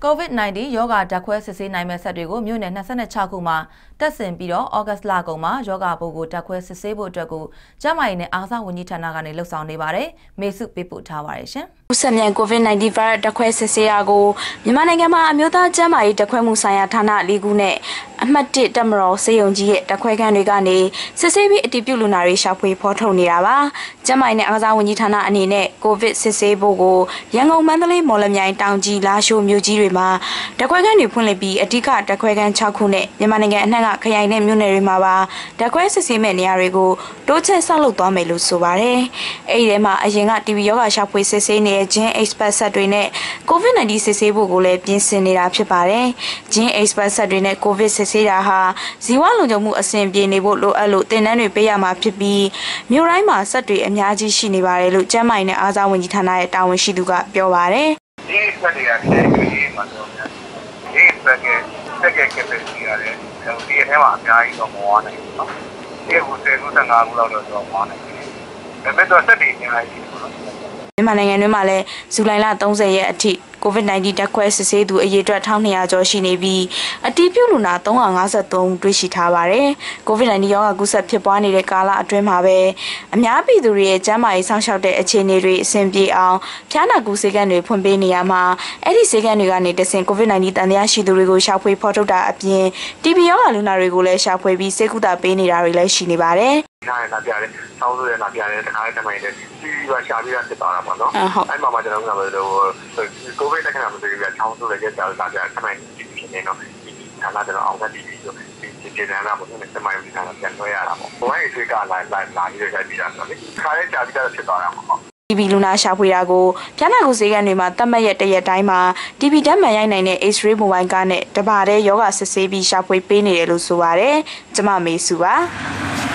Covid19 ယောဂဓာတ်ခွဲစစ်ဆေးနိုင်မဲ့ဆက်တွေကိုမြို့နယ်26ခုမှာတက်ဆင်ပြီးတော့ဩဂတ်လကုန်မှာယောဂပိုးကိုဓာတ်ခွဲစစ်ဆေးဖို့အတွက်ကိုကျန်းမာရေးနဲ့အားကစားဝန်ကြီးဌာနကနေလှုပ်ဆောင်နေပါတယ်။မေစုပေးပို့ထားပါတယ်ရှင်။ဆက်မြန် Covid19 ဗိုင်းရပ်ဓာတ်ခွဲစစ်ဆေးရာကိုမြန်မာနိုင်ငံမှာအမျိုးသားကျန်းမာရေးဓာတ်ခွဲမှုဆိုင်ရာဌာန၄ခုနဲ့အမှတ်1တက်မတော်စေယုံကြီးရဲ့ဓာတ်ခွဲခန်းတွေကနေစစ်ဆေးပြီးအတည်ပြုလူနာတွေရှာဖွေဖော်ထုတ်နေတာပါ။ကျန်းမာရေးနဲ့အားကစားဝန်ကြီးဌာနအနေနဲ့ကိုဗစ်စစ်ဆေးဖို့ကိုရန်ကုန်မန္တလေးမော်လမြိုင်တောင်ကြီးလာရှိုးမြို့ကြီးတွေမှာဓာတ်ခွဲခန်းတွေဖွင့်လှစ်ပြီးအဓိကဓာတ်ခွဲခန်း6ခုနဲ့မြန်မာနိုင်ငံအနှံ့ကခရိုင်နဲ့မြို့နယ်တွေမှာပါဓာတ်ခွဲစစ်ဆေးမဲ့နေရာတွေကိုတိုးချဲ့ဆောက်လုပ်သွားမယ်လို့ဆိုပါတယ်။အဲဒီထဲမှာအရင်က TB ရောဂါရှာဖွေစစ်ဆေးနေတဲ့ဂျင်း expert ဆက်တွေနဲ့ Covid19 စစ်ဆေးဖို့ကိုလည်းပြင်ဆင်နေတာဖြစ်ပါတယ်။ဂျင်း expert ဆက်တွေနဲ့ Covid စစ်ဆေးတာဟာဇီဝလုံခြုံမှုအဆင့်ပြေနေဖို့လိုအပ်လို့တင်နန်းတွေပေးရမှာဖြစ်ပြီးမြို့တိုင်းမှာဆက်တွေအများကြီးရှိနေပါတယ်လို့ကျန်းမာရေးနဲ့အားကစားဝန်ကြီးဌာနရဲ့တာဝန်ရှိသူကပြောပါတယ်။ဒီဆက်တွေကဒီမှာတော့ဒီဆက်ကcapacity ရတယ်။ဒီအထဲမှာအများကြီးတော့မဝါနိုင်ဘူးနော်။ဒီကို10ခု15ခုလောက်တော့ဝါနိုင်တယ်။ဒါပေမဲ့တော့ဆက်တွေအများကြီးရှိတယ်နော်။မြန်မာနိုင်ငံတွင်းမှာလည်းဇူလိုင်လ30ရက်အထိCovid19 ဓာတ်ခွဲစစ်ဆေးသူအရေအတွက်1200ကျော်ရှိနေပြီးအတည်ပြုလူနာ353တွေ့ရှိထားပါတယ်။ Covid19 ရောဂါကူးစက်ဖြစ်ပွားနေတဲ့ကာလအတွင်းမှာပဲအများပြည်သူတွေရဲ့ကျန်းမာရေးစောင့်ရှောက်တဲ့အခြေအနေတွေအဆင်ပြေအောင်ဖျားနာကုဆေးခန်းတွေဖွင့်ပေးနေရမှာအဲ့ဒီဆေးခန်းတွေကနေတဆင့် Covid19 တန်တရားရှိသူတွေကိုရှာဖွေဖော်ထုတ်တာအပြင် TB ရောဂါလူနာတွေကိုလည်းရှာဖွေပြီးဆေးကုသပေးနေတာတွေလည်းရှိနေပါတယ်။နားရတာပြတယ်။ဆောင်းဆိုရတာပြတယ်။တခါတည်းတမိုင်းတယ်။ဒီကရှာပြီးတာဖြစ်သွားတာပေါ့နော်။အဲ့မှာကျွန်တော်ကလည်းကိုဗစ်တက္ကနာမသိဘူး။ဆောင်းဆိုလည်းကြာလာကြတမိုင်းဖြစ်နေတော့ဒီဌာနကျွန်တော်အောင်သက်ပြီးဆိုဒီကျေနပ်လာပေါ့နော်။တမိုင်းဒီဌာနပြန်ဆွဲရတာပေါ့။ဘဝရေးဆွေးကလာပြီးတော့ကြည့်တာဆိုတော့လေ။ခါလေးကြာပြီးတော့ဖြစ်သွားတာပေါ့။ TB လူနာရှာဖွေတာကိုဖျားနာကုဆေးခန်းတွေမှာတတ်မှတ်ရက်တရက်တိုင်းမှာ TB ဓာတ်မှန်ရိုက်နိုင်တဲ့ X-ray မိုဘိုင်းကားနဲ့တပါးတဲ့ယောဂစစ်ဆေးပြီးရှာဖွေပေးနေတယ်လို့ဆိုပါတယ်။ကျမမေစုပါ။